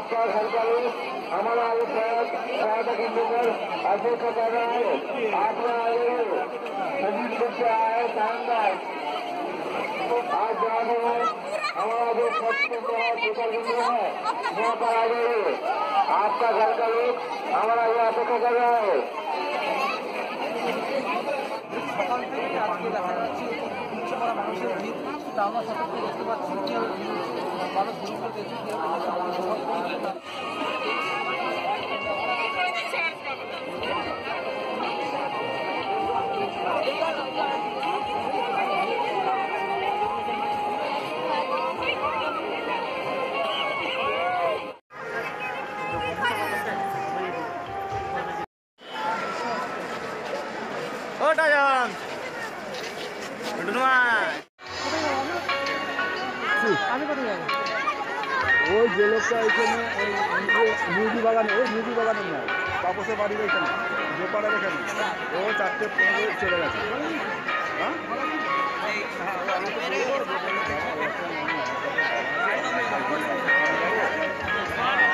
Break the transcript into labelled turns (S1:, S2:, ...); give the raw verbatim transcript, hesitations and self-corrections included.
S1: आपका घर का हमारा सहायता केंद्र पर अपेक्षा कर रहा है। आपका आगे शरीर से आया शानदार आज जहाँ है हमारा जो स्वच्छ सुपर केंद्र है वहाँ पर आ गए। आपका घर का लोग हमारा यह अपेक्षा कर रहा है।
S2: সকাল থেকে আজকে দেখা যাচ্ছে উচ্চ করা মানুষের ভিড় তা আমরা সতর্ক দেখতে পাচ্ছি কীভাবে মানুষ ভিড়গুলো দেখছি আমি কোথায় যাবো?
S3: ওই যে লোকটা এখানে মুরগি বাগানে ওই মুরগি বাগানে নয় তাপসের বাড়ির এখানে দোপাড়ার এখানে ও চারটে পনেরো চলে গেছে। হ্যাঁ